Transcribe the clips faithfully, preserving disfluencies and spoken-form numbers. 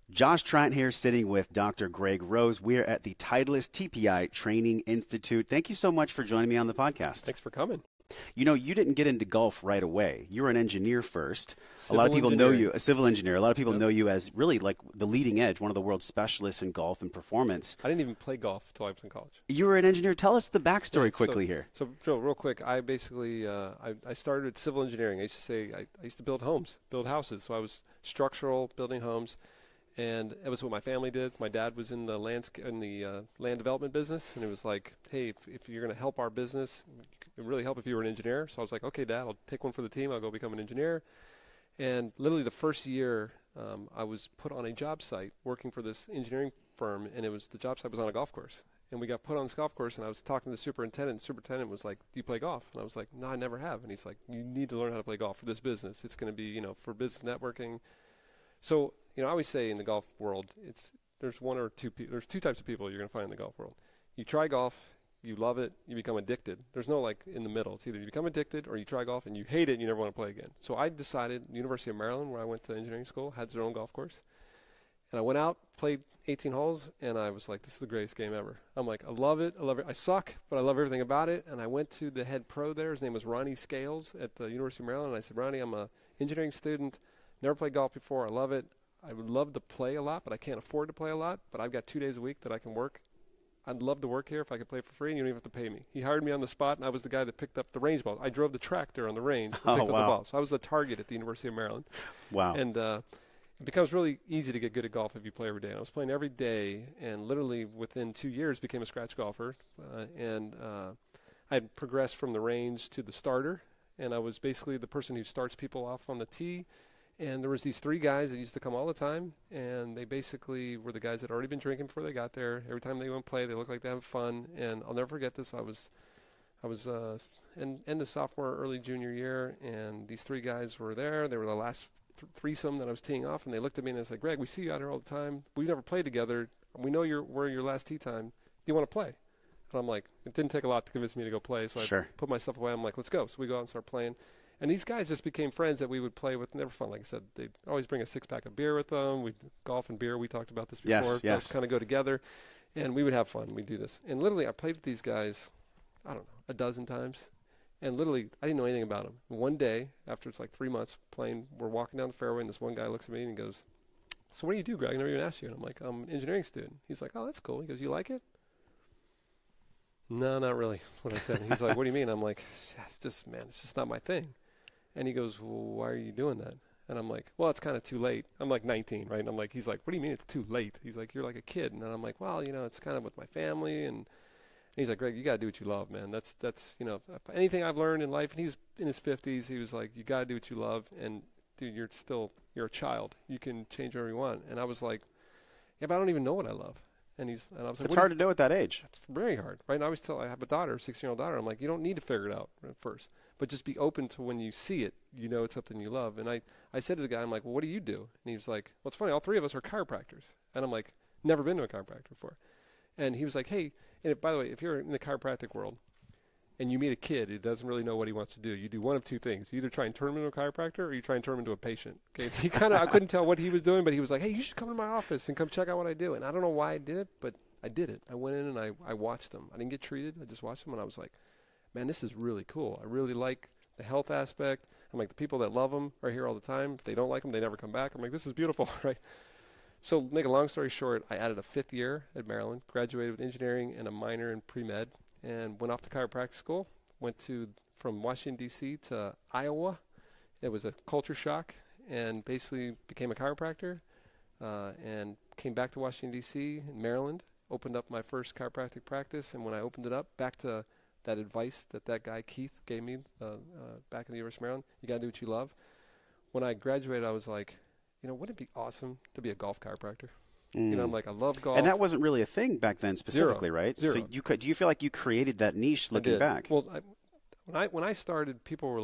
Josh Trant here, sitting with Doctor Greg Rose. We're at the Titleist T P I Training Institute. Thank you so much for joining me on the podcast. Thanks for coming. You know, you didn't get into golf right away. You were an engineer first. Civil a lot of people know you, engineering. a civil engineer. A lot of people Yep. know you as really like the leading edge, one of the world's specialists in golf and performance. I didn't even play golf until I was in college. You were an engineer. Tell us the backstory Yeah, quickly so, here. So, Joe, real quick, I basically uh, I, I started civil engineering. I used to say I, I used to build homes, build houses. So I was structural, building homes, and it was what my family did. My dad was in the land in the uh, land development business, and it was like, hey, if, if you're going to help our business, it would really help if you were an engineer. So I was like, okay, Dad, I'll take one for the team. I'll go become an engineer. And literally the first year, um, I was put on a job site working for this engineering firm, and it was the job site was on a golf course. And we got put on this golf course, and I was talking to the superintendent. The superintendent was like, do you play golf? And I was like, no, I never have. And he's like, you need to learn how to play golf for this business. It's going to be, you know, for business networking. So, you know, I always say in the golf world, it's there's one or two pe- there's two types of people you're going to find in the golf world. You try golf, you love it, you become addicted. There's no like in the middle. It's either you become addicted or you try golf and you hate it and you never want to play again. So I decided, the University of Maryland, where I went to engineering school, had their own golf course. And I went out, played eighteen holes, and I was like, this is the greatest game ever. I'm like, I love it. I love it. I suck, but I love everything about it. And I went to the head pro there. His name was Ronnie Scales at the University of Maryland. And I said, Ronnie, I'm a engineering student. Never played golf before. I love it. I would love to play a lot, but I can't afford to play a lot. But I've got two days a week that I can work. I'd love to work here if I could play for free, and you don't even have to pay me. He hired me on the spot, and I was the guy that picked up the range balls. I drove the tractor on the range and Oh, picked up wow. the balls. So I was the target at the University of Maryland. Wow. And uh, it becomes really easy to get good at golf if you play every day. And I was playing every day, and literally within two years became a scratch golfer. Uh, and uh, I had progressed from the range to the starter, and I was basically the person who starts people off on the tee. And there was these three guys that used to come all the time, and they basically were the guys that had already been drinking before they got there. Every time they went and play, they looked like they had fun. And I'll never forget this. I was, I was uh, in end of sophomore, early junior year, and these three guys were there. They were the last th- threesome that I was teeing off, and they looked at me and they said, "Greg, we see you out here all the time. We've never played together. We know you're we're your last tee time. Do you want to play?" And I'm like, it didn't take a lot to convince me to go play, so Sure. I put my stuff away. I'm like, let's go. So we go out and start playing. And these guys just became friends that we would play with. And they were fun. Like I said, they'd always bring a six-pack of beer with them. We'd golf and beer. We talked about this before. Yes, yes. Those kind of go together. And we would have fun. We'd do this. And literally, I played with these guys, I don't know, a dozen times. And literally, I didn't know anything about them. One day, after it's like three months playing, we're walking down the fairway, and this one guy looks at me and he goes, "So what do you do, Greg? I never even asked you." And I'm like, "I'm an engineering student." He's like, "Oh, that's cool." He goes, "You like it?" "No, not really," what I said. And he's like, "What do you mean?" I'm like, "It's just, man, it's just not my thing." And he goes, "Well, why are you doing that?" And I'm like, "Well, it's kind of too late." I'm like nineteen, right? And I'm like, he's like, "What do you mean it's too late?" He's like, "You're like a kid." And then I'm like, "Well, you know, it's kind of with my family." And, and he's like, "Greg, you got to do what you love, man. That's, that's, you know, if anything I've learned in life." And he's in his fifties. He was like, "You got to do what you love. And, dude, you're still, you're a child. You can change whatever you want." And I was like, "Yeah, but I don't even know what I love." And he's, and I was like, It's "What do hard you-" to do at that age. It's very hard, right? And I always tell, I have a daughter, a sixteen-year-old daughter. I'm like, you don't need to figure it out at first, but just be open to when you see it, you know it's something you love. And I, I said to the guy, I'm like, "Well, what do you do?" And he was like, "Well, it's funny, all three of us are chiropractors." And I'm like, never been to a chiropractor before. And he was like, "Hey," and if, by the way, if you're in the chiropractic world and you meet a kid who doesn't really know what he wants to do, you do one of two things. You either try and turn him into a chiropractor or you try and turn him into a patient. Okay? He kind of, I couldn't tell what he was doing, but he was like, "Hey, you should come to my office and come check out what I do." And I don't know why I did it, but I did it. I went in and I, I watched them. I didn't get treated. I just watched them, and I was like, man, this is really cool. I really like the health aspect. I'm like, the people that love them are here all the time. If they don't like them, they never come back. I'm like, this is beautiful, right? So make a long story short, I added a fifth year at Maryland, graduated with engineering and a minor in pre-med, and went off to chiropractic school. Went to from Washington, D C to Iowa. It was a culture shock, and basically became a chiropractor, uh, and came back to Washington, D C, in Maryland, opened up my first chiropractic practice. And when I opened it up, back to that advice that that guy Keith gave me uh, uh, back in the University of Maryland, you got to do what you love. When I graduated, I was like, you know, wouldn't it be awesome to be a golf chiropractor? Mm. You know, I'm like, I love golf. And that wasn't really a thing back then specifically, Zero. right? Zero. So you could, do you feel like you created that niche I looking did. back? Well, I, when I when I started, people were like,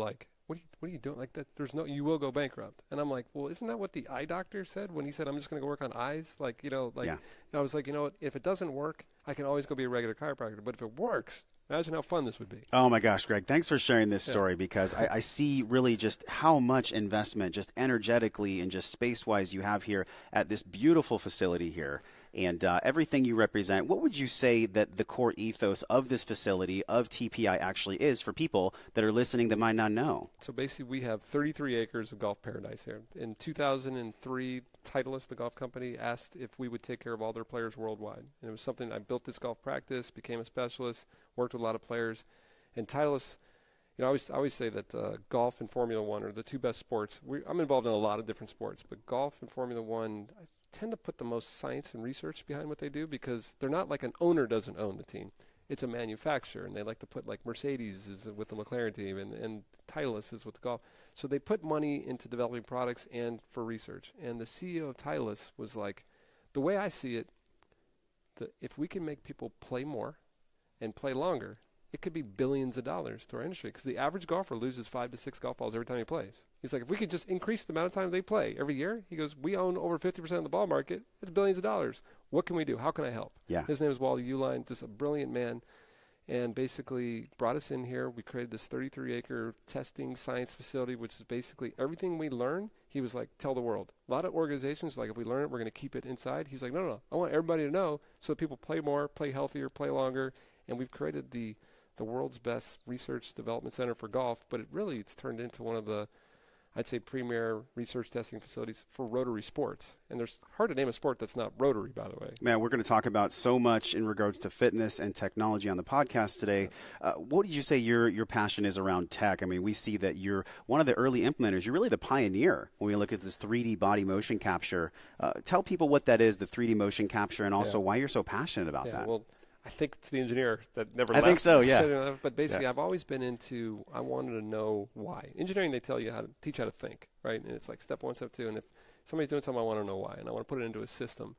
what are you, what are you doing? Like that, there's no, you will go bankrupt. And I'm like, well, isn't that what the eye doctor said when he said, I'm just going to go work on eyes? Like, you know, like, Yeah. and I was like, you know what, if it doesn't work, I can always go be a regular chiropractor. But if it works, imagine how fun this would be. Oh my gosh, Greg, thanks for sharing this Yeah. story because I, I see really just how much investment, just energetically and just space-wise you have here at this beautiful facility here. And uh, everything you represent, what would you say that the core ethos of this facility, of T P I, actually is for people that are listening that might not know? So basically, we have thirty-three acres of golf paradise here. In two thousand three, Titleist, the golf company, asked if we would take care of all their players worldwide. And it was something, I built this golf practice, became a specialist, worked with a lot of players. And Titleist, you know, I always, I always say that uh, golf and Formula One are the two best sports. We, I'm involved in a lot of different sports, but golf and Formula One, I tend to put the most science and research behind what they do because they're not like an owner doesn't own the team. It's a manufacturer, and they like to put like Mercedes is with the McLaren team, and, and Titleist is with the golf. So they put money into developing products and for research. And the C E O of Titleist was like, the way I see it, the, if we can make people play more and play longer, it could be billions of dollars to our industry because the average golfer loses five to six golf balls every time he plays. He's like, if we could just increase the amount of time they play every year, he goes, we own over fifty percent of the ball market. It's billions of dollars. What can we do? How can I help? Yeah. His name is Wally Uline, just a brilliant man, and basically brought us in here. We created this thirty-three acre testing science facility, which is basically everything we learn. He was like, tell the world. A lot of organizations, like, if we learn it, we're going to keep it inside. He's like, no, no, no. I want everybody to know so that people play more, play healthier, play longer. And we've created the the world's best research development center for golf, but it really it's turned into one of the, I'd say, premier research testing facilities for rotary sports. And there's hard to name a sport that's not rotary, by the way. Man, we're going to talk about so much in regards to fitness and technology on the podcast today. Uh, what did you say your your passion is around tech? I mean, we see that you're one of the early implementers. You're really the pioneer when we look at this three D body motion capture. Uh, tell people what that is, the three D motion capture, and also Yeah. why you're so passionate about Yeah, that. well, I think it's the engineer that never I left. think so, yeah. So, but basically, Yeah. I've always been into, I wanted to know why. Engineering, they tell you how to teach how to think, right? And it's like step one, step two. And if somebody's doing something, I want to know why. And I want to put it into a system.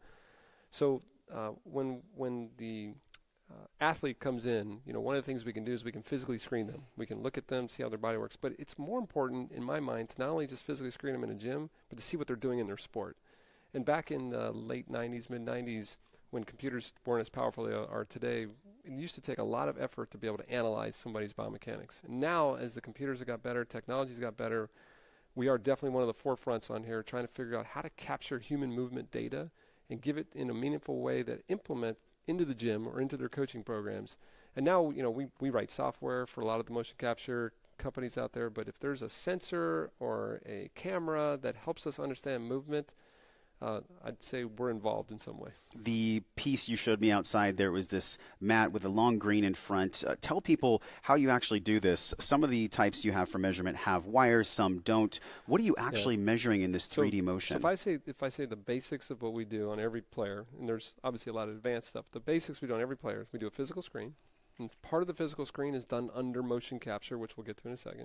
So uh, when when the uh, athlete comes in, you know, one of the things we can do is we can physically screen them. We can look at them, see how their body works. But it's more important, in my mind, to not only just physically screen them in a gym, but to see what they're doing in their sport. And back in the late nineties, mid nineties, when computers weren't as powerful as they are today, it used to take a lot of effort to be able to analyze somebody's biomechanics. And now, as the computers have got better, technology's got better, we are definitely one of the forefronts on here trying to figure out how to capture human movement data and give it in a meaningful way that implements into the gym or into their coaching programs. And now, you know, we, we write software for a lot of the motion capture companies out there, but if there's a sensor or a camera that helps us understand movement, Uh, I'd say we're involved in some way. The piece you showed me outside, there was this mat with a long green in front. Uh, tell people how you actually do this. Some of the types you have for measurement have wires, some don't. What are you actually yeah. measuring in this three D so, motion? So if I say if I say the basics of what we do on every player, and there's obviously a lot of advanced stuff. The basics we do on every player is we do a physical screen, and part of the physical screen is done under motion capture, which we'll get to in a second.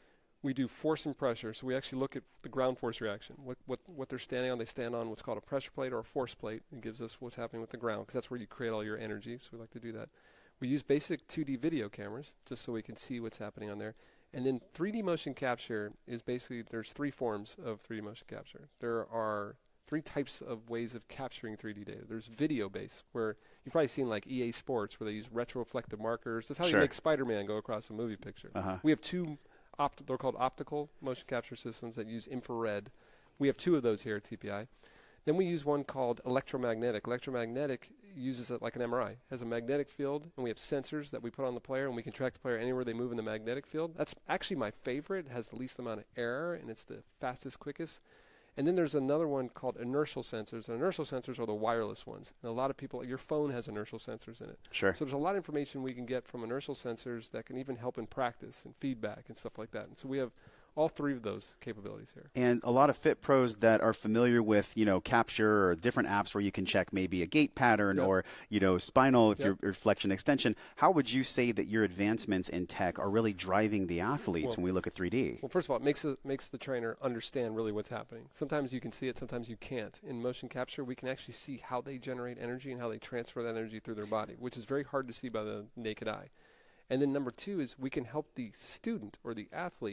We do force and pressure, so we actually look at the ground force reaction. What what what they're standing on, they stand on what's called a pressure plate or a force plate. It gives us what's happening with the ground, because that's where you create all your energy, so we like to do that. We use basic two D video cameras, just so we can see what's happening on there. And then three D motion capture is basically, there's three forms of three D motion capture. There are three types of ways of capturing three D data. There's video-based, where you've probably seen like E A Sports, where they use retroreflective markers. That's how Sure. you make Spider-Man go across a movie picture. Uh-huh. We have two Opt- they're called optical motion capture systems that use infrared. We have two of those here at T P I. Then we use one called electromagnetic. Electromagnetic uses it like an M R I. It has a magnetic field, and we have sensors that we put on the player, and we can track the player anywhere they move in the magnetic field. That's actually my favorite. It has the least amount of error, and it's the fastest, quickest. And then there's another one called inertial sensors. And inertial sensors are the wireless ones. And a lot of people, your phone has inertial sensors in it. Sure. So there's a lot of information we can get from inertial sensors that can even help in practice and feedback and stuff like that. And so we have all three of those capabilities here. And a lot of fit pros that are familiar with, you know, capture or different apps where you can check maybe a gait pattern Yep. or, you know, spinal if Yep. your your flexion extension. How would you say that your advancements in tech are really driving the athletes Well, when we look at three D? Well, first of all, it makes, it makes the trainer understand really what's happening. Sometimes you can see it, sometimes you can't. In motion capture, we can actually see how they generate energy and how they transfer that energy through their body, which is very hard to see by the naked eye. And then number two is we can help the student or the athlete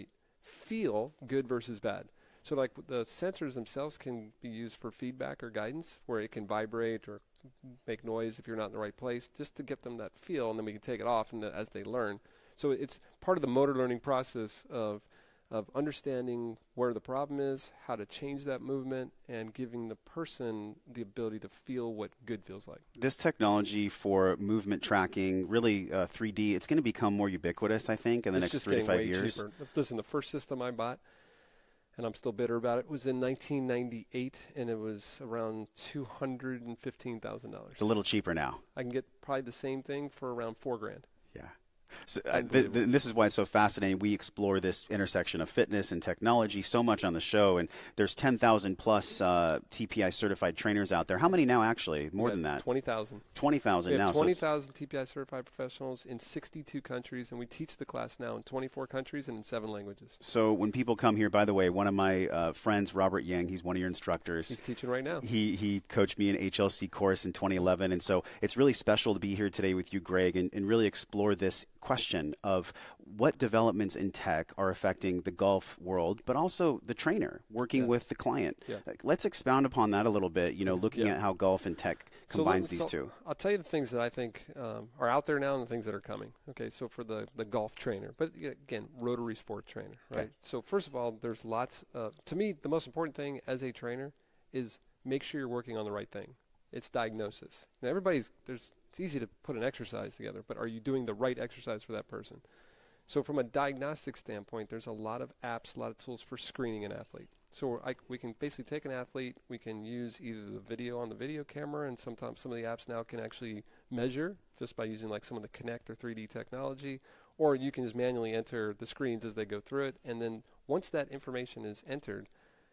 feel good versus bad. So like the sensors themselves can be used for feedback or guidance, where it can vibrate or make noise if you're not in the right place, just to get them that feel, and then we can take it off and the, as they learn. So it's part of the motor learning process of of understanding where the problem is, how to change that movement, and giving the person the ability to feel what good feels like. This technology for movement tracking, really uh, three D, it's going to become more ubiquitous, I think, in the it's next three to five years. Cheaper. Listen, the first system I bought, and I'm still bitter about it, was in nineteen ninety-eight, and it was around two hundred fifteen thousand dollars. It's a little cheaper now. I can get probably the same thing for around four grand. Yeah. So, uh, th- th- this is why it's so fascinating. We explore this intersection of fitness and technology so much on the show, and there's ten thousand plus uh, T P I certified trainers out there. How many now, actually? More than that? twenty thousand. twenty thousand now. twenty thousand so T P I certified professionals in sixty-two countries, and we teach the class now in twenty-four countries and in seven languages. So when people come here, by the way, one of my uh, friends, Robert Yang, he's one of your instructors. He's teaching right now. He he coached me in H L C course in twenty eleven, and so it's really special to be here today with you, Greg, and, and really explore this question of what developments in tech are affecting the golf world, but also the trainer working yeah. with the client. Yeah. Let's expound upon that a little bit, you know, looking yeah. at how golf and tech combines so, these so two. I'll tell you the things that I think um, are out there now and the things that are coming. Okay, so for the, the golf trainer, but again, rotary sport trainer, right? Okay. So first of all, there's lots, uh, to me, the most important thing as a trainer is make sure you're working on the right thing. It's diagnosis. Now, everybody's, there's, it's easy to put an exercise together, but are you doing the right exercise for that person? So from a diagnostic standpoint, there's a lot of apps, a lot of tools for screening an athlete. So I, we can basically take an athlete, we can use either the video on the video camera, and sometimes some of the apps now can actually measure just by using like some of the Kinect or three D technology, or you can just manually enter the screens as they go through it, and then once that information is entered,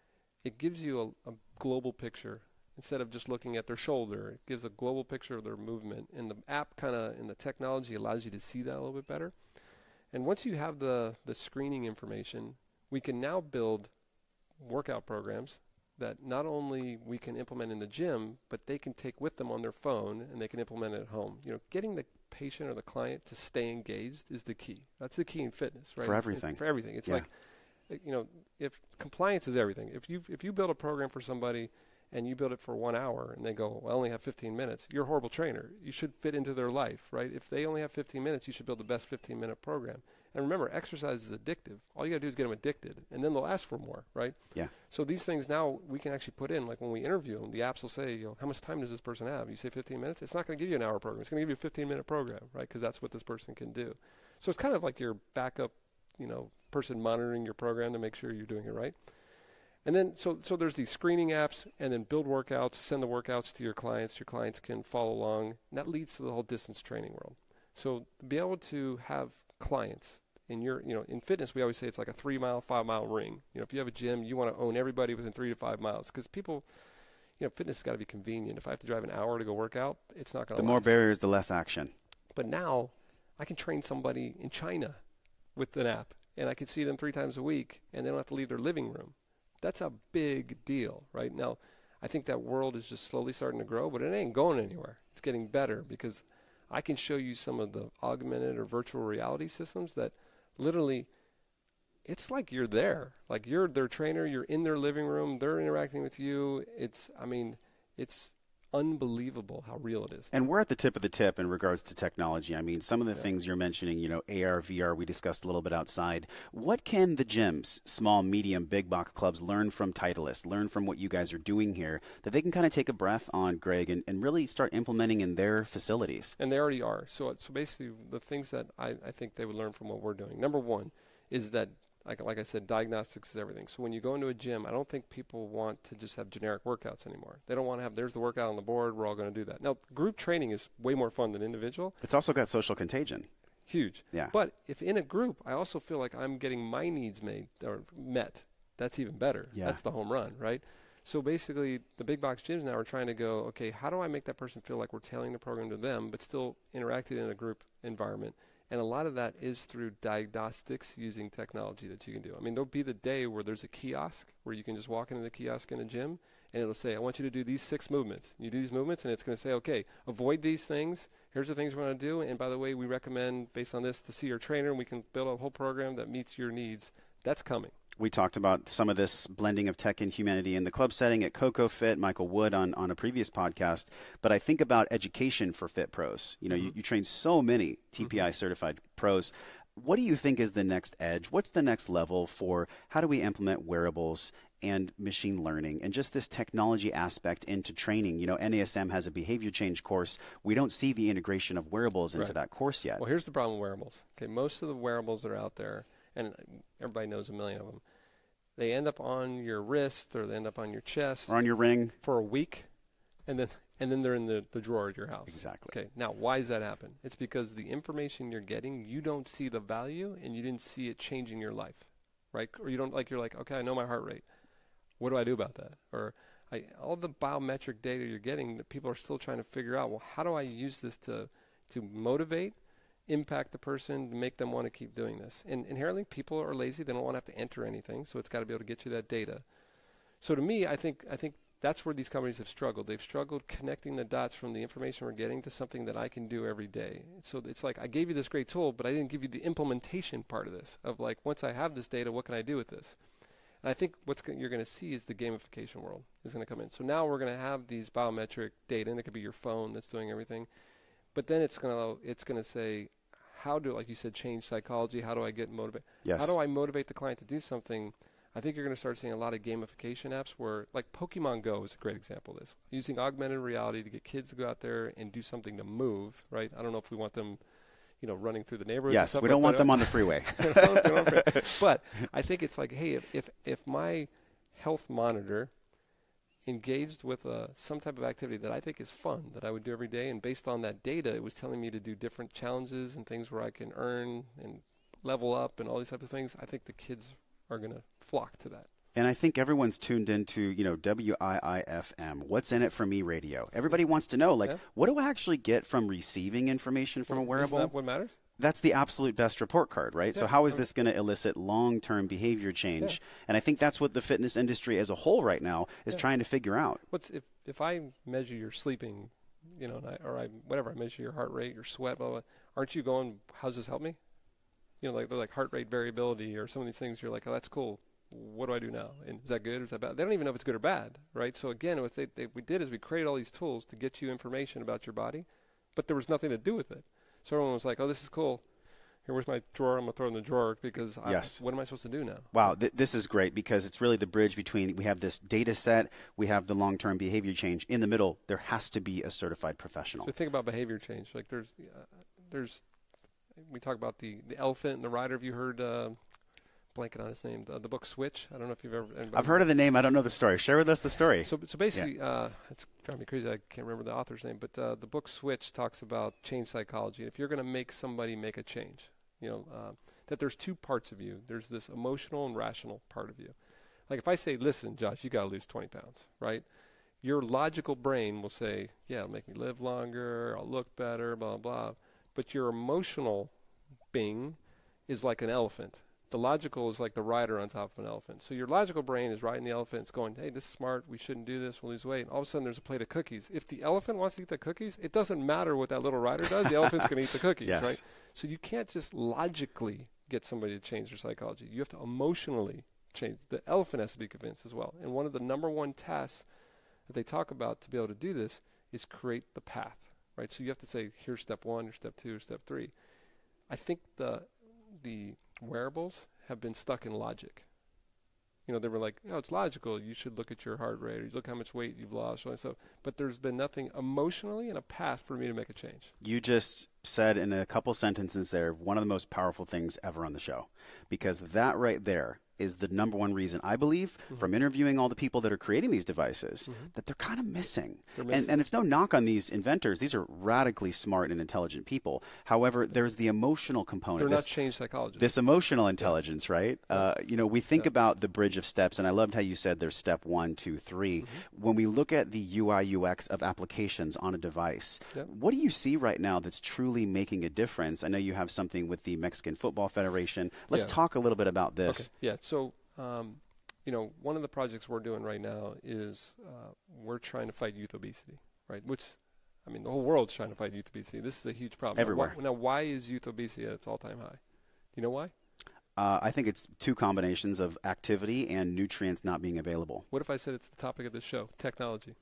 it gives you a, a global picture. Instead of just looking at their shoulder, it gives a global picture of their movement, and the app kind of, and the technology allows you to see that a little bit better. And once you have the, the screening information, we can now build workout programs that not only we can implement in the gym, but they can take with them on their phone and they can implement it at home. You know, getting the patient or the client to stay engaged is the key. That's the key in fitness, right? For everything. It's, for everything. It's yeah. like, you know, if compliance is everything. If you if you build a program for somebody and you build it for one hour and they go, well, I only have fifteen minutes, you're a horrible trainer. You should fit into their life, right? If they only have fifteen minutes, you should build the best fifteen-minute program. And remember, exercise is addictive. All you got to do is get them addicted, and then they'll ask for more, right? Yeah. So these things now we can actually put in, like when we interview them, the apps will say, you know, how much time does this person have? You say fifteen minutes? It's not going to give you an hour program. It's going to give you a fifteen-minute program, right? Because that's what this person can do. So it's kind of like your backup, you know, person monitoring your program to make sure you're doing it right. And then, so so there's these screening apps, and then build workouts, send the workouts to your clients. Your clients can follow along. And that leads to the whole distance training world. So to be able to have clients in your, you know, in fitness, we always say it's like a three mile, five mile ring. You know, if you have a gym, you want to own everybody within three to five miles because people, you know, fitness has got to be convenient. If I have to drive an hour to go work out, it's not going to The more last. barriers, the less action. But now I can train somebody in China with an app, and I can see them three times a week, and they don't have to leave their living room. That's a big deal, right? Now, I think that world is just slowly starting to grow, but it ain't going anywhere. It's getting better because I can show you some of the augmented or virtual reality systems that literally, it's like you're there. Like you're their trainer, you're in their living room, they're interacting with you. It's, I mean, it's unbelievable how real it is. And we're at the tip of the tip in regards to technology. I mean, some of the yeah. things you're mentioning, you know, A R, V R, we discussed a little bit outside. What can the gyms, small, medium, big box clubs learn from Titleist, learn from what you guys are doing here, that they can kind of take a breath on, Greg, and, and really start implementing in their facilities? And they already are. So, so basically, the things that I, I think they would learn from what we're doing, number one, is that Like, like I said, diagnostics is everything. So when you go into a gym, I don't think people want to just have generic workouts anymore. They don't want to have, there's the workout on the board, we're all going to do that. Now, group training is way more fun than individual. It's also got social contagion. Huge. Yeah. But if in a group, I also feel like I'm getting my needs made or met, that's even better. Yeah. That's the home run, right? So basically, the big box gyms now are trying to go, okay, how do I make that person feel like we're tailoring the program to them, but still interacting in a group environment? And a lot of that is through diagnostics using technology that you can do. I mean, there'll be the day where there's a kiosk where you can just walk into the kiosk in a gym, and it'll say, I want you to do these six movements. You do these movements, and it's going to say, okay, avoid these things. Here's the things we're going to do. And by the way, we recommend, based on this, to see your trainer, and we can build a whole program that meets your needs that's coming. We talked about some of this blending of tech and humanity in the club setting at Coco Fit, Michael Wood on, on a previous podcast. But I think about education for fit pros. You know, mm-hmm. you, you train so many T P I mm-hmm. certified pros. What do you think is the next edge? What's the next level for how do we implement wearables and machine learning and just this technology aspect into training? You know, N A S M has a behavior change course. We don't see the integration of wearables into right. that course yet. Well, here's the problem with wearables. Okay, most of the wearables that are out there, and everybody knows a million of them, they end up on your wrist or they end up on your chest. Or on your ring. For a week, and then and then they're in the, the drawer at your house. Exactly. Okay, now why does that happen? It's because the information you're getting, you don't see the value and you didn't see it changing your life, right? Or you don't, like, you're like, okay, I know my heart rate. What do I do about that? Or I, all the biometric data you're getting, that people are still trying to figure out, well, how do I use this to to motivate, impact the person, to make them want to keep doing this? And inherently, people are lazy. They don't want to have to enter anything, so it's got to be able to get you that data. So to me, I think I think that's where these companies have struggled. They've struggled connecting the dots from the information we're getting to something that I can do every day. So it's like, I gave you this great tool, but I didn't give you the implementation part of this, of like, once I have this data, what can I do with this? And I think what you're going to see is the gamification world is going to come in. So now we're going to have these biometric data, and it could be your phone that's doing everything. But then it's going to it's going to say, how do, like you said, change psychology? How do I get motivated? Yes. How do I motivate the client to do something? I think you're going to start seeing a lot of gamification apps where, like Pokemon Go is a great example of this. Using augmented reality to get kids to go out there and do something to move, right? I don't know if we want them, you know, running through the neighborhood. Yes, we don't want them on the freeway. But I think it's like, hey, if if, if my health monitor engaged with uh, some type of activity that I think is fun, that I would do every day, and based on that data, it was telling me to do different challenges and things where I can earn and level up and all these types of things, I think the kids are going to flock to that. And I think everyone's tuned into, you know, W I I F M, What's in It for Me radio. Everybody wants to know, like, yeah. what do I actually get from receiving information from well, a wearable? Isn't that what matters? That's the absolute best report card, right? Yeah. So how is this going to elicit long-term behavior change? Yeah. And I think that's what the fitness industry as a whole right now is yeah. trying to figure out. What's if, if I measure your sleeping, you know, and I, or I, whatever, I measure your heart rate, your sweat, blah, blah, blah, aren't you going, how's this help me? You know, like they're like heart rate variability or some of these things. You're like, oh, that's cool. What do I do now? And is that good or is that bad? They don't even know if it's good or bad, right? So again, what they, they, we did is we created all these tools to get you information about your body, but there was nothing to do with it. So everyone was like, oh, this is cool. Here, where's my drawer? I'm going to throw it in the drawer because yes. I, what am I supposed to do now? Wow, th- this is great because it's really the bridge between we have this data set, we have the long-term behavior change. In the middle, there has to be a certified professional. So think about behavior change. Like there's, uh, there's, we talk about the, the elephant and the rider. Have you heard, uh, blanking on his name, the, the book Switch? I don't know if you've ever. I've heard of the name. I don't know the story. Share with us the story. So, so basically, yeah. uh, it's driving me crazy. I can't remember the author's name, but uh, the book Switch talks about change psychology. If you're going to make somebody make a change, you know, uh, that there's two parts of you. There's this emotional and rational part of you. Like if I say, listen, Josh, you got to lose twenty pounds, right? Your logical brain will say, yeah, it'll make me live longer, I'll look better, blah, blah. But your emotional being is like an elephant. The logical is like the rider on top of an elephant. So your logical brain is riding the elephant. It's going, hey, this is smart. We shouldn't do this. We'll lose weight. And all of a sudden, there's a plate of cookies. If the elephant wants to eat the cookies, it doesn't matter what that little rider does. The elephant's going to eat the cookies, yes. right? So you can't just logically get somebody to change their psychology. You have to emotionally change. The elephant has to be convinced as well. And one of the number one tasks that they talk about to be able to do this is create the path, right? So you have to say, here's step one, here's step two, here's step three. I think the the wearables have been stuck in logic. You know, they were like, oh, it's logical. You should look at your heart rate, or you look how much weight you've lost, and so. But there's been nothing emotionally and a path for me to make a change. You just said in a couple sentences there one of the most powerful things ever on the show, because that right there is the number one reason, I believe, mm-hmm. from interviewing all the people that are creating these devices, mm-hmm. that they're kind of missing. They're missing. And, and it's no knock on these inventors. These are radically smart and intelligent people. However, there's the emotional component. They're this, not change psychologists. This emotional intelligence, yeah. right? Yeah. Uh, you know, we think yeah. about the bridge of steps, and I loved how you said there's step one, two, three. Mm-hmm. When we look at the U I U X of applications on a device, yeah. what do you see right now that's truly making a difference? I know you have something with the Mexican Football Federation. Let's yeah. talk a little bit about this. Okay. Yeah, so Um, you know, one of the projects we're doing right now is uh, we're trying to fight youth obesity, right? Which, I mean, the whole world's trying to fight youth obesity. This is a huge problem. Everywhere. Now, why, now, why is youth obesity at its all-time high? Do you know why? Uh, I think it's two combinations of activity and nutrients not being available. What if I said it's the topic of this show, technology?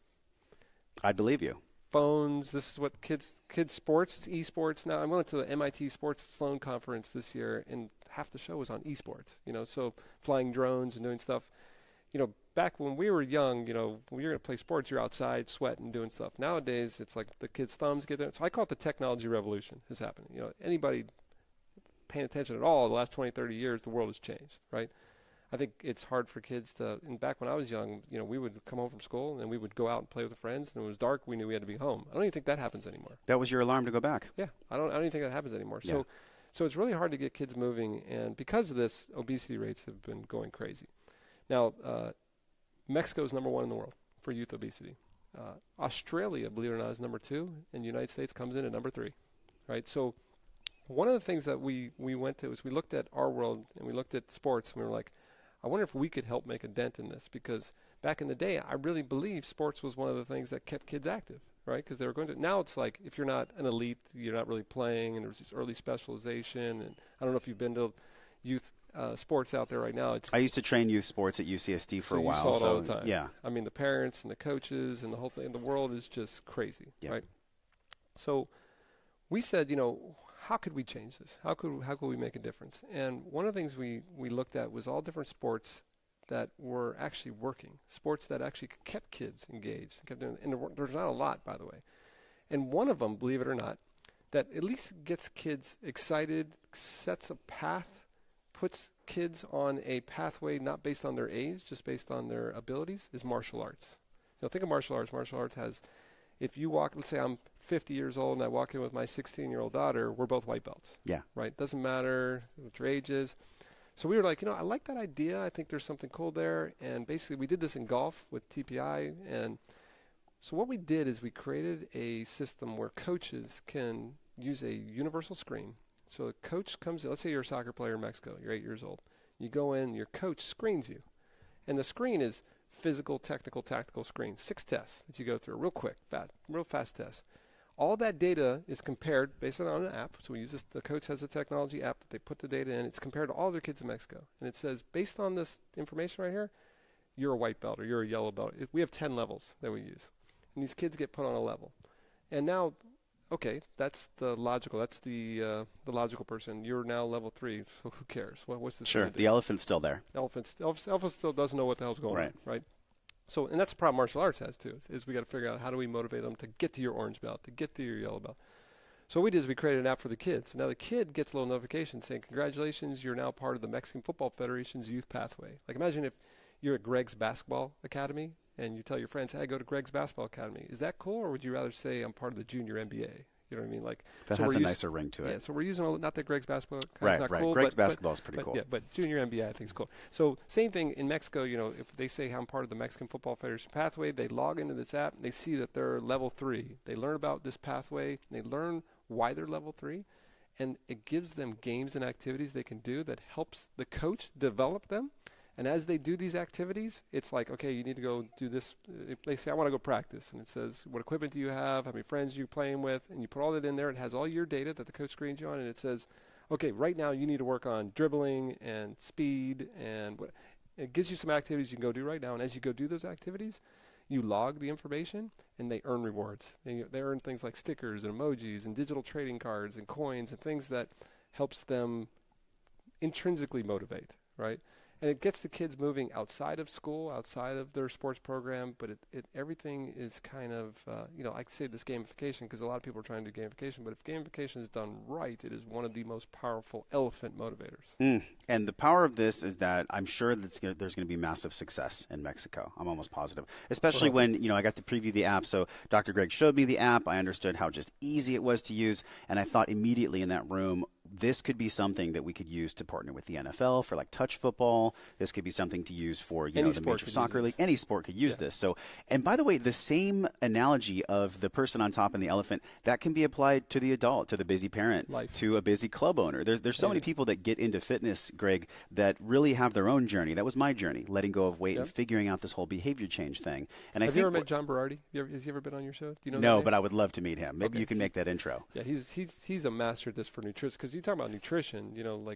I'd believe you. Phones, this is what kids kids sports, it's esports. Now, I went to the M I T Sports Sloan Conference this year, and half the show was on esports, you know, so flying drones and doing stuff. You know, back when we were young, you know, when you're going to play sports, you're outside sweating, doing stuff. Nowadays, it's like the kids' thumbs get there. So I call it the technology revolution is happening. You know, anybody paying attention at all, the last twenty, thirty years, the world has changed, right? I think it's hard for kids to, and back when I was young, you know, we would come home from school and we would go out and play with friends, and it was dark, we knew we had to be home. I don't even think that happens anymore. That was your alarm to go back. Yeah, I don't I don't even think that happens anymore. Yeah. So so it's really hard to get kids moving, and because of this, obesity rates have been going crazy. Now, uh, Mexico is number one in the world for youth obesity. Uh, Australia, believe it or not, is number two, and the United States comes in at number three, right? So one of the things that we, we went to is we looked at our world and we looked at sports, and we were like, I wonder if we could help make a dent in this, because back in the day, I really believe sports was one of the things that kept kids active, right? Because they were going to. Now it's like if you're not an elite, you're not really playing, and there's this early specialization. And I don't know if you've been to youth uh, sports out there right now. It's I used to train youth sports at U C S D for so a while. You saw it so all the time. Yeah. I mean, the parents and the coaches and the whole thing. The world is just crazy, Yep. right? So we said, you know, how could we change this? How could how could we make a difference? And one of the things we, we looked at was all different sports that were actually working, sports that actually kept kids engaged. Kept doing, and there's not a lot, by the way. And one of them, believe it or not, that at least gets kids excited, sets a path, puts kids on a pathway not based on their age, just based on their abilities, is martial arts. Now think of martial arts. Martial arts has, if you walk, let's say I'm fifty years old and I walk in with my sixteen-year-old daughter, we're both white belts. Yeah. Right? Doesn't matter what your age is. So we were like, you know, I like that idea. I think there's something cool there. And basically we did this in golf with T P I. And so what we did is we created a system where coaches can use a universal screen. So the coach comes in. Let's say you're a soccer player in Mexico. You're eight years old. You go in, your coach screens you. And the screen is physical, technical, tactical screen. Six tests that you go through, real quick, fast, real fast tests. All that data is compared based on an app. So we use this, the coach has a technology app that they put the data in. It's compared to all their kids in Mexico. And it says, based on this information right here, you're a white belt or you're a yellow belt. It, we have ten levels that we use. And these kids get put on a level. And now, okay, that's the logical. That's the uh, the logical person. You're now level three, so who cares? What, what's this? Sure. The elephant's still there. Elephant, elephant still doesn't know what the hell's going Right. on, right? So, and that's the problem martial arts has too, is, is we got to figure out how do we motivate them to get to your orange belt, to get to your yellow belt. So what we did is we created an app for the kids. So now the kid gets a little notification saying, congratulations, you're now part of the Mexican Football Federation's youth pathway. Like imagine if you're at Greg's Basketball Academy and you tell your friends, hey, I go to Greg's Basketball Academy. Is that cool, or would you rather say I'm part of the junior N B A? You know what I mean? Like That so has we're a us- nicer ring to it. Yeah, so we're using, a, not that Greg's Basketball Academy Right, is not right. cool. Greg's but, basketball is pretty but, cool. Yeah, but junior N B A I think is cool. So same thing in Mexico, you know, if they say I'm part of the Mexican Football Federation pathway, they log into this app, and they see that they're level three. They learn about this pathway, and they learn why they're level three, and it gives them games and activities they can do that helps the coach develop them. And as they do these activities, it's like, okay, you need to go do this. If they say, I want to go practice, and it says, what equipment do you have? How many friends are you playing with? And you put all that in there. It has all your data that the coach screens you on, and it says, okay, right now you need to work on dribbling and speed. And what, it gives you some activities you can go do right now. And as you go do those activities, you log the information, and they earn rewards. They, they earn things like stickers and emojis and digital trading cards and coins and things that helps them intrinsically motivate, right? And it gets the kids moving outside of school, outside of their sports program, but it, it everything is kind of, uh, you know, I say this gamification because a lot of people are trying to do gamification, but if gamification is done right, it is one of the most powerful elephant motivators. Mm. And the power of this is that I'm sure that gonna, there's going to be massive success in Mexico. I'm almost positive, especially when, you know, I got to preview the app. So Doctor Greg showed me the app. I understood how just easy it was to use. And I thought immediately in that room, this could be something that we could use to partner with the N F L for like touch football. This could be something to use for, you Any know, the sport Major could Soccer use League. this. Any sport could use Yeah. this. So, and by the way, the same analogy of the person on top and the elephant, that can be applied to the adult, to the busy parent, Life. to a busy club owner. There's there's so Yeah. many people that get into fitness, Greg, that really have their own journey. That was my journey, letting go of weight Yep. and figuring out this whole behavior change thing. And I Have think you ever met John Berardi? You ever, has he ever been on your show? Do you know that no, name? but I would love to meet him. Maybe Okay. you can make that intro. Yeah, he's he's he's a master at this for nutrition. Because you talk about nutrition, you know, like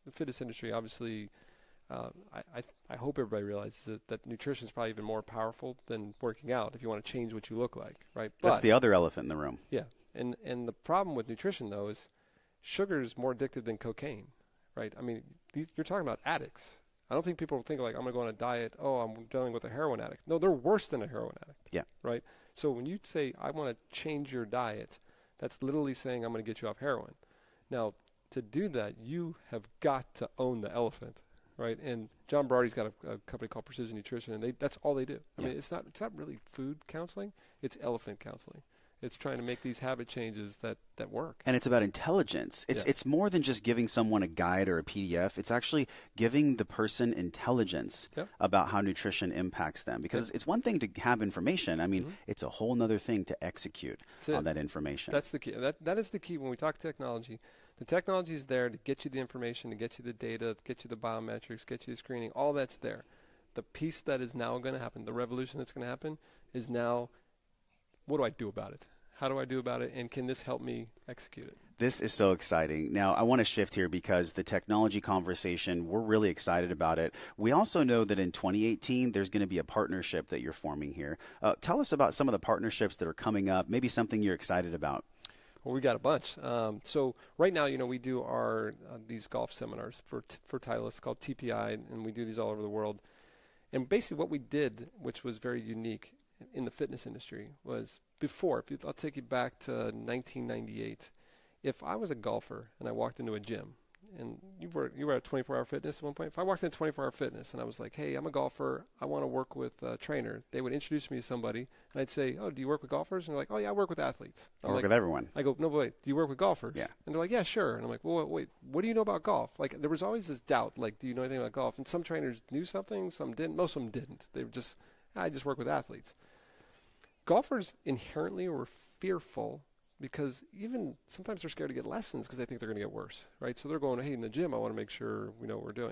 the fitness industry, obviously, uh, I, I I hope everybody realizes that, that nutrition is probably even more powerful than working out if you want to change what you look like, right? That's But, the other elephant in the room. Yeah, and and the problem with nutrition though is sugar is more addictive than cocaine, right? I mean, these, you're talking about addicts. I don't think people think like, I'm going to go on a diet. Oh, I'm dealing with a heroin addict. No, they're worse than a heroin addict. Yeah. Right. So when you say I want to change your diet, that's literally saying I'm going to get you off heroin. Now, to do that, you have got to own the elephant, right? And John Berardi's got a, a company called Precision Nutrition, and they that's all they do. I yeah. mean, it's not it's not really food counseling. It's elephant counseling. It's trying to make these habit changes that, that work. And it's about intelligence. It's yeah. it's more than just giving someone a guide or a P D F. It's actually giving the person intelligence yep. about how nutrition impacts them. Because yep. it's one thing to have information. I mean, mm-hmm. it's a whole other thing to execute on that information. That's the key. That that is the key when we talk technology. The technology is there to get you the information, to get you the data, get you the biometrics, get you the screening. All that's there. The piece that is now going to happen, the revolution that's going to happen, is now, what do I do about it? How do I do about it? And can this help me execute it? This is so exciting. Now, I want to shift here because the technology conversation, we're really excited about it. We also know that in twenty eighteen, there's going to be a partnership that you're forming here. Uh, tell us about some of the partnerships that are coming up, maybe something you're excited about. Well, we got a bunch. Um, so right now, you know, we do our uh, these golf seminars for t- for Titleist called T P I, and we do these all over the world. And basically what we did, which was very unique in the fitness industry, was before, if you, I'll take you back to nineteen ninety-eight. If I was a golfer and I walked into a gym, and you were you were at twenty-four hour Fitness at one point, if I walked into twenty-four hour Fitness and I was like, hey, I'm a golfer, I want to work with a trainer, they would introduce me to somebody, and I'd say, oh, do you work with golfers? And they're like, oh, yeah, I work with athletes. I work like, with everyone. I go, no, wait, do you work with golfers? Yeah. And they're like, yeah, sure. And I'm like, well, wait, what do you know about golf? Like, there was always this doubt, like, do you know anything about golf? And some trainers knew something, some didn't. Most of them didn't. They were just, I just work with athletes. Golfers inherently were fearful because even sometimes they're scared to get lessons because they think they're going to get worse, right? So they're going, hey, in the gym, I want to make sure we know what we're doing.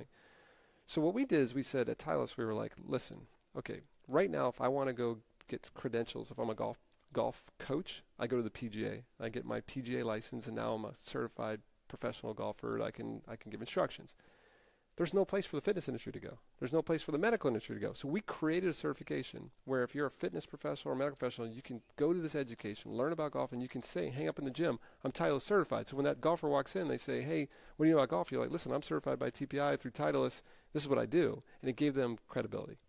So what we did is we said at Titleist, we were like, listen, okay, right now if I want to go get credentials, if I'm a golf golf coach, I go to the P G A. I get my P G A license, and now I'm a certified professional golfer. I can I can give instructions. There's no place for the fitness industry to go. There's no place for the medical industry to go. So we created a certification where if you're a fitness professional or a medical professional, you can go to this education, learn about golf, and you can say, hang up in the gym, I'm Titleist certified. So when that golfer walks in, they say, hey, what do you know about golf? You're like, listen, I'm certified by T P I through Titleist. This is what I do. And it gave them credibility.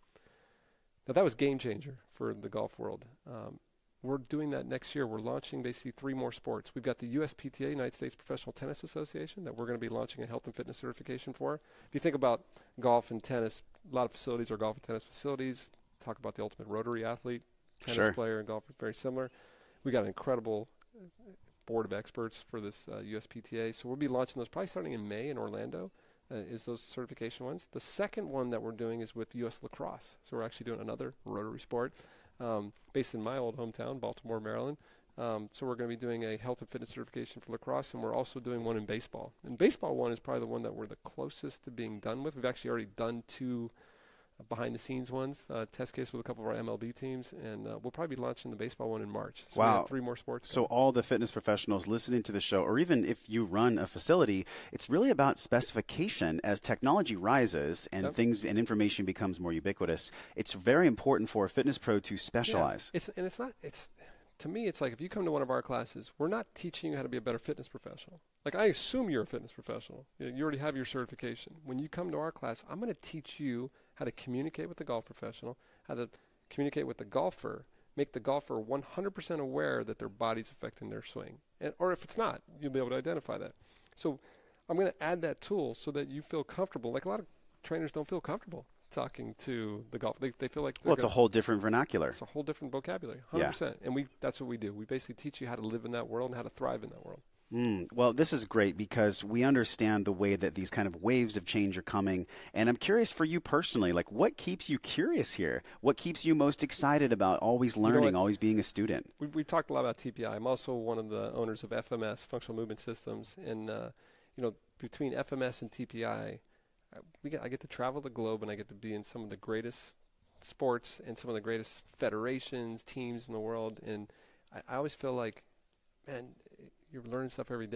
Now, that was game changer for the golf world. Um, We're doing that next year. We're launching basically three more sports. We've got the U S P T A, United States Professional Tennis Association, that we're going to be launching a health and fitness certification for. If you think about golf and tennis, a lot of facilities are golf and tennis facilities. Talk about the ultimate rotary athlete, tennis sure. player, and golf, very similar. We got an incredible board of experts for this uh, U S P T A. So we'll be launching those probably starting in May in Orlando. Uh, is those certification ones. The second one that we're doing is with U S Lacrosse. So we're actually doing another rotary sport. Um, based in my old hometown, Baltimore, Maryland. Um, so we're going to be doing a health and fitness certification for lacrosse, and we're also doing one in baseball. And baseball one is probably the one that we're the closest to being done with. We've actually already done two uh, behind-the-scenes ones, uh, test case with a couple of our M L B teams, and uh, we'll probably be launching the baseball one in March. So wow. we have three more sports So coming. all the fitness professionals listening to the show, or even if you run a facility, it's really about specification. As technology rises and yep. things and information becomes more ubiquitous, it's very important for a fitness pro to specialize. Yeah. It's and it's not it's to me it's like if you come to one of our classes, we're not teaching you how to be a better fitness professional. Like, I assume you're a fitness professional. You know, you already have your certification. When you come to our class, I'm going to teach you how to communicate with the golf professional, how to communicate with the golfer, make the golfer one hundred percent aware that their body's affecting their swing. And, or if it's not, you'll be able to identify that. So I'm going to add that tool so that you feel comfortable. Like, a lot of trainers don't feel comfortable talking to the golf. They, they feel like well, it's gonna, a whole different vernacular. It's a whole different vocabulary, one hundred percent. Yeah. And we that's what we do. We basically teach you how to live in that world and how to thrive in that world. Mm, well, this is great because we understand the way that these kind of waves of change are coming. And I'm curious for you personally, like, what keeps you curious here? What keeps you most excited about always learning, you know always being a student? We, we talked a lot about T P I. I'm also one of the owners of F M S, Functional Movement Systems. And, uh, you know, between F M S and T P I, we get, I get to travel the globe and I get to be in some of the greatest sports and some of the greatest federations, teams in the world. And I, I always feel like, man, you're learning stuff every day.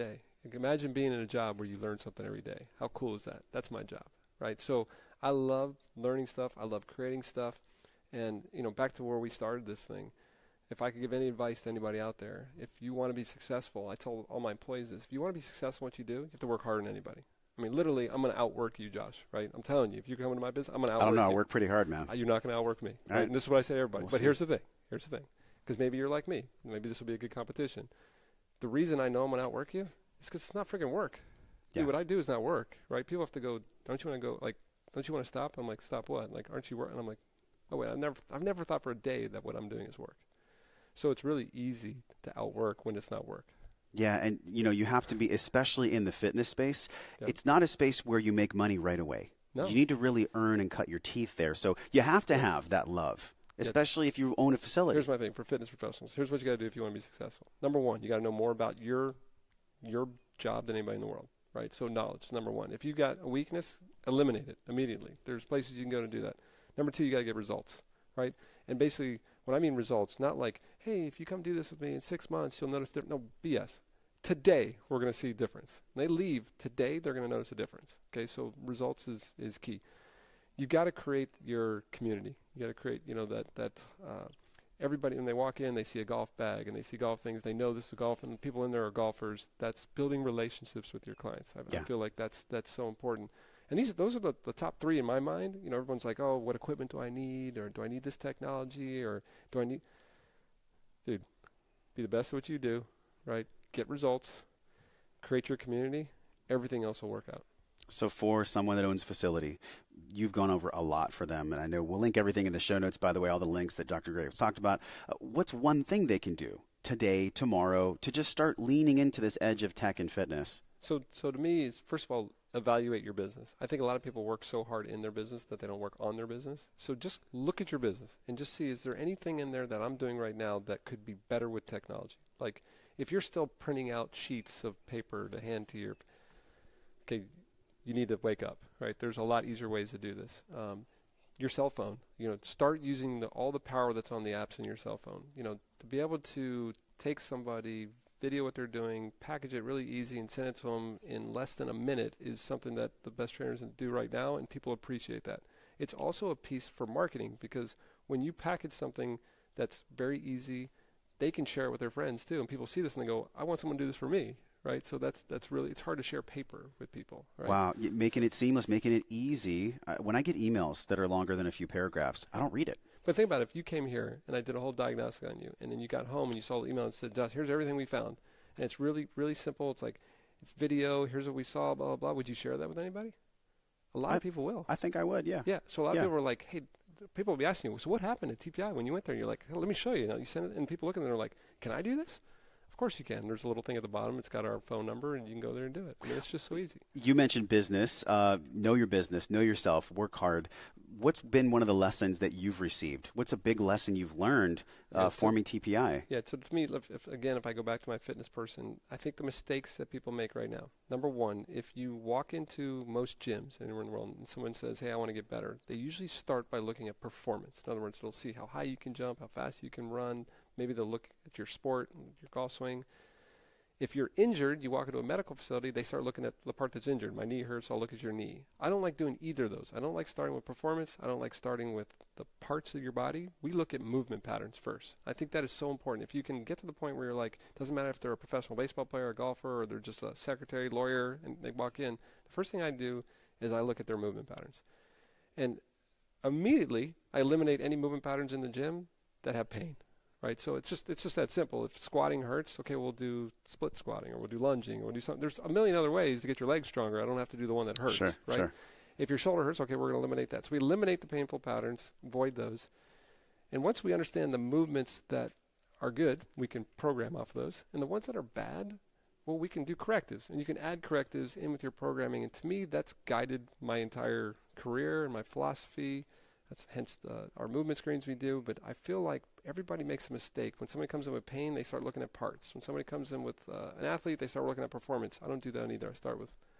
Like, imagine being in a job where you learn something every day. How cool is that? That's my job, right? So I love learning stuff. I love creating stuff. And, you know, back to where we started this thing, if I could give any advice to anybody out there, if you want to be successful, I told all my employees this, if you want to be successful in what you do, you have to work harder than anybody. I mean, literally, I'm going to outwork you, Josh, right? I'm telling you, if you come into my business, I'm going to outwork you. I don't know. I work pretty hard, man. You're not going to outwork me. Right? Right. And this is what I say to everybody. We'll but see. here's the thing. Here's the thing. Because maybe you're like me. Maybe this will be a good competition. The reason I know I'm going to outwork you is because it's not freaking work. Yeah. Dude, what I do is not work, right? People have to go, don't you want to go, like, don't you want to stop? I'm like, stop what? Like, aren't you working? And I'm like, oh, wait, I've never, I've never thought for a day that what I'm doing is work. So it's really easy to outwork when it's not work. Yeah, and you know, you have to be, especially in the fitness space, Yep. it's not a space where you make money right away. No. You need to really earn and cut your teeth there. So you have to have that love, especially if you own a facility. Here's my thing for fitness professionals. Here's what you got to do if you want to be successful. Number one, you got to know more about your your job than anybody in the world, right? So knowledge, number one. If you got a weakness, eliminate it immediately. There's places you can go to do that. Number two, you got to get results, right? And basically, when I mean results, not like, hey, if you come do this with me in six months, you'll notice difference. No, B S. Today, we're going to see a difference. When they leave today, they're going to notice a difference. Okay, so results is, is key. You got to create your community. You got to create, you know, that that uh, everybody when they walk in, they see a golf bag and they see golf things. They know this is golf, and the people in there are golfers. That's building relationships with your clients. I, Yeah. I feel like that's that's so important. And these those are the, the top three in my mind. You know, everyone's like, oh, what equipment do I need, or do I need this technology, or do I need? Dude, be the best at what you do, right? Get results, create your community. Everything else will work out. So for someone that owns a facility, you've gone over a lot for them, and I know we'll link everything in the show notes, by the way, all the links that Doctor Graves talked about. Uh, what's one thing they can do today, tomorrow, to just start leaning into this edge of tech and fitness? So, so to me, is first of all, evaluate your business. I think a lot of people work so hard in their business that they don't work on their business. So just look at your business and just see, is there anything in there that I'm doing right now that could be better with technology? Like, if you're still printing out sheets of paper to hand to your, okay, you need to wake up, right? There's a lot easier ways to do this. Um, your cell phone, you know, start using the, all the power that's on the apps in your cell phone. You know, to be able to take somebody, video what they're doing, package it really easy, and send it to them in less than a minute is something that the best trainers do right now, and people appreciate that. It's also a piece for marketing, because when you package something that's very easy, they can share it with their friends too, and people see this and they go, I want someone to do this for me, right? So that's that's really, it's hard to share paper with people, right? Wow, y- making it seamless, making it easy. Uh, when I get emails that are longer than a few paragraphs, I don't read it. But think about it. If you came here and I did a whole diagnostic on you, and then you got home and you saw the email and said, Josh, here's everything we found. And it's really, really simple. It's like, it's video, here's what we saw, blah, blah, blah. Would you share that with anybody? A lot I, of people will. I think I would, yeah. Yeah, so a lot Yeah. of people are like, hey, people will be asking you, so what happened at T P I when you went there? And you're like, hey, let me show you. You know, you send it, and people look at it and they're like, can I do this? Of course you can. There's a little thing at the bottom. It's got our phone number, and you can go there and do it. I mean, it's just so easy. You mentioned business. Uh, know your business. Know yourself. Work hard. What's been one of the lessons that you've received? What's a big lesson you've learned uh, Yeah, so- forming T P I? Yeah, so to me, if, if, again, if I go back to my fitness person, I think the mistakes that people make right now. Number one, if you walk into most gyms anywhere in the world and someone says, hey, I want to get better, they usually start by looking at performance. In other words, they'll see how high you can jump, how fast you can run. Maybe they'll look at your sport, your golf swing. If you're injured, you walk into a medical facility, they start looking at the part that's injured. My knee hurts, I'll look at your knee. I don't like doing either of those. I don't like starting with performance. I don't like starting with the parts of your body. We look at movement patterns first. I think that is so important. If you can get to the point where you're like, doesn't matter if they're a professional baseball player, a golfer, or they're just a secretary, lawyer, and they walk in, the first thing I do is I look at their movement patterns. And immediately, I eliminate any movement patterns in the gym that have pain. Right, so it's just it's just that simple. If squatting hurts, okay, we'll do split squatting, or we'll do lunging, or we'll do something. There's a million other ways to get your legs stronger. I don't have to do the one that hurts. Sure, right? sure. If your shoulder hurts, okay, we're going to eliminate that. So we eliminate the painful patterns, avoid those. And once we understand the movements that are good, we can program off of those. And the ones that are bad, well, we can do correctives. And you can add correctives in with your programming. And to me, that's guided my entire career and my philosophy. That's hence the, our movement screens we do. But I feel like everybody makes a mistake. When somebody comes in with pain, they start looking at parts. When somebody comes in with uh, an athlete, they start looking at performance. I don't do that either. I start with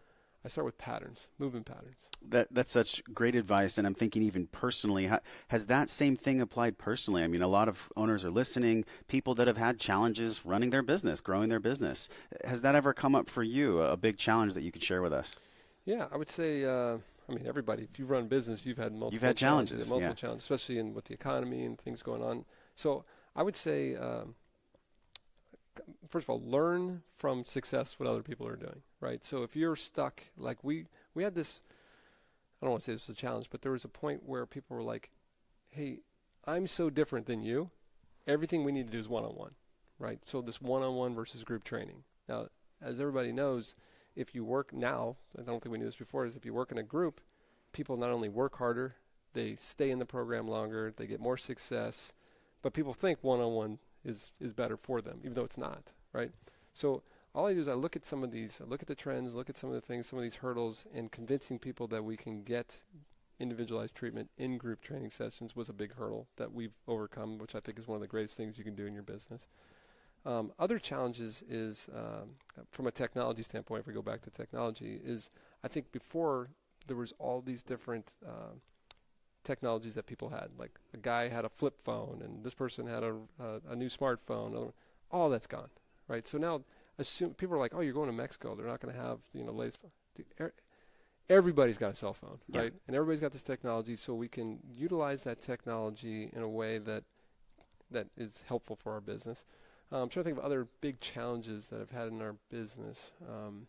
I start with patterns, movement patterns. That that's such great advice, and I'm thinking even personally, ha, has that same thing applied personally? I mean, a lot of owners are listening, people that have had challenges running their business, growing their business. Has that ever come up for you, a big challenge that you could share with us? Yeah, I would say, uh, I mean, everybody, if you run business, you've had multiple you've had challenges, challenges, multiple yeah. challenges, especially in with the economy and things going on. So I would say, um, first of all, learn from success what other people are doing, right? So if you're stuck, like we, we had this, I don't want to say this was a challenge, but there was a point where people were like, hey, I'm so different than you. Everything we need to do is one-on-one, right? So this one-on-one versus group training. Now, as everybody knows, if you work now, I don't think we knew this before, is if you work in a group, people not only work harder, they stay in the program longer, they get more success, but people think one-on-one is, is better for them, even though it's not, right? So all I do is I look at some of these, I look at the trends, look at some of the things, some of these hurdles, and convincing people that we can get individualized treatment in group training sessions was a big hurdle that we've overcome, which I think is one of the greatest things you can do in your business. Um, other challenges is, um, from a technology standpoint, if we go back to technology, is I think before there was all these different uh, technologies that people had. Like a guy had a flip phone, and this person had a, a, a new smartphone. All that's gone, right? So now, assume people are like, "Oh, you're going to Mexico. They're not going to have you know latest." Dude, er, everybody's got a cell phone, yeah. right? And everybody's got this technology, so we can utilize that technology in a way that that is helpful for our business. Um, I'm trying to think of other big challenges that I've had in our business. Um,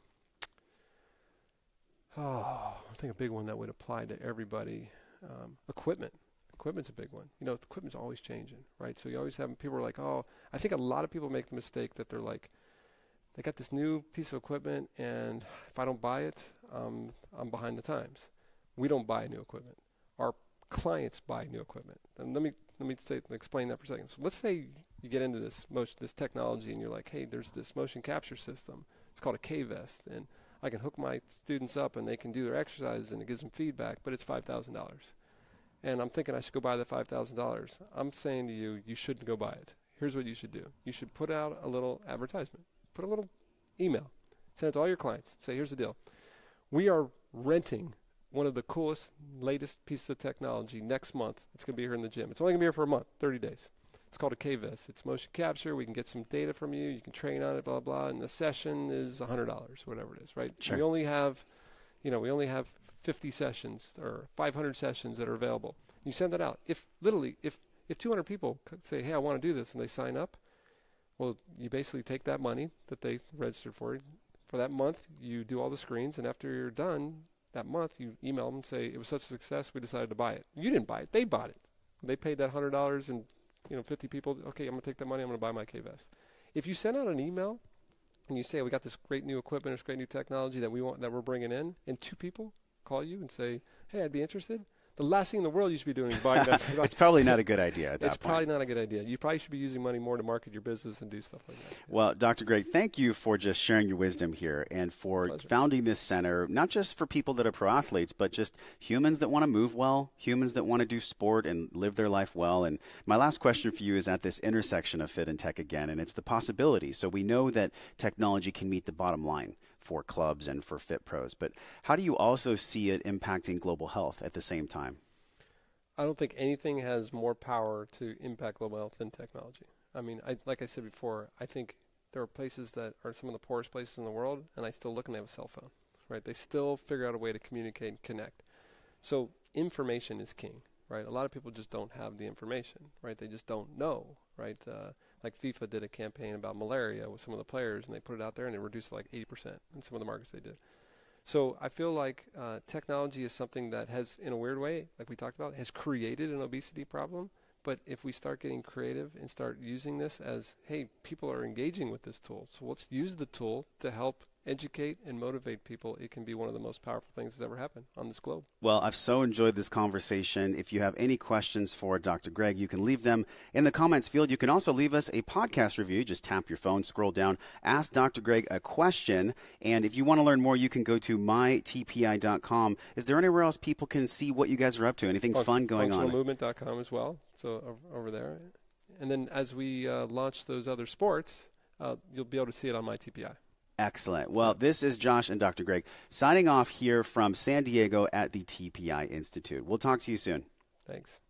oh, I think a big one that would apply to everybody. Um, equipment. Equipment's a big one. You know, equipment's always changing, right? So you always have people are like, oh, I think a lot of people make the mistake that they're like, they got this new piece of equipment, and if I don't buy it, um, I'm behind the times. We don't buy new equipment. Our clients buy new equipment. And let me let me say, explain that for a second. So let's say you get into this motion, this technology, and you're like, hey, there's this motion capture system. It's called a K-Vest, and I can hook my students up, and they can do their exercises, and it gives them feedback, but it's five thousand dollars. And I'm thinking I should go buy the five thousand dollars. I'm saying to you, you shouldn't go buy it. Here's what you should do. You should put out a little advertisement. Put a little email. Send it to all your clients. Say, here's the deal. We are renting one of the coolest, latest pieces of technology next month. It's going to be here in the gym. It's only going to be here for a month, thirty days. It's called a K-Vest. It's motion capture. We can get some data from you. You can train on it, blah, blah, and the session is one hundred dollars, whatever it is, right? Sure. We only have, you know, we only have fifty sessions or five hundred sessions that are available. You send that out. If literally, if, if two hundred people say, hey, I want to do this, and they sign up, well, you basically take that money that they registered for. For that month, you do all the screens, and after you're done that month, you email them and say, it was such a success, we decided to buy it. You didn't buy it. They bought it. They paid that one hundred dollars, and you know, fifty people, okay, I'm going to take that money, I'm going to buy my K-Vest. If you send out an email and you say, we got this great new equipment, this great new technology that we want, that we're bringing in, and two people call you and say, hey, I'd be interested, the last thing in the world you should be doing is buying that. It's probably not a good idea at that It's point. probably not a good idea. You probably should be using money more to market your business and do stuff like that. Well, Doctor Greg, thank you for just sharing your wisdom here and for Pleasure. founding this center, not just for people that are pro athletes, but just humans that want to move well, humans that want to do sport and live their life well. And my last question for you is at this intersection of fit and tech again, and it's the possibility. So we know that technology can meet the bottom line for clubs and for fit pros, but how do you also see it impacting global health at the same time? I don't think anything has more power to impact global health than technology. I mean, I, like I said before, I think there are places that are some of the poorest places in the world, and I still look and they have a cell phone, right? They still figure out a way to communicate and connect. So information is king, right? A lot of people just don't have the information, right? They just don't know, right? Uh, like FIFA did a campaign about malaria with some of the players, and they put it out there, and it reduced it like eighty percent in some of the markets they did. So I feel like uh, technology is something that has, in a weird way, like we talked about, has created an obesity problem. But if we start getting creative and start using this as, hey, people are engaging with this tool, so let's use the tool to help educate and motivate people, it can be one of the most powerful things that's ever happened on this globe. Well, I've so enjoyed this conversation. If you have any questions for Doctor Greg, you can leave them in the comments field. You can also leave us a podcast review. Just tap your phone, scroll down, ask Doctor Greg a question. And if you want to learn more, you can go to my T P I dot com. Is there anywhere else people can see what you guys are up to? Anything Fun- fun going on? functional movement dot com as well, so over there. And then as we uh, launch those other sports, uh, you'll be able to see it on my T P I. Excellent. Well, this is Josh and Doctor Greg signing off here from San Diego at the T P I Institute. We'll talk to you soon. Thanks.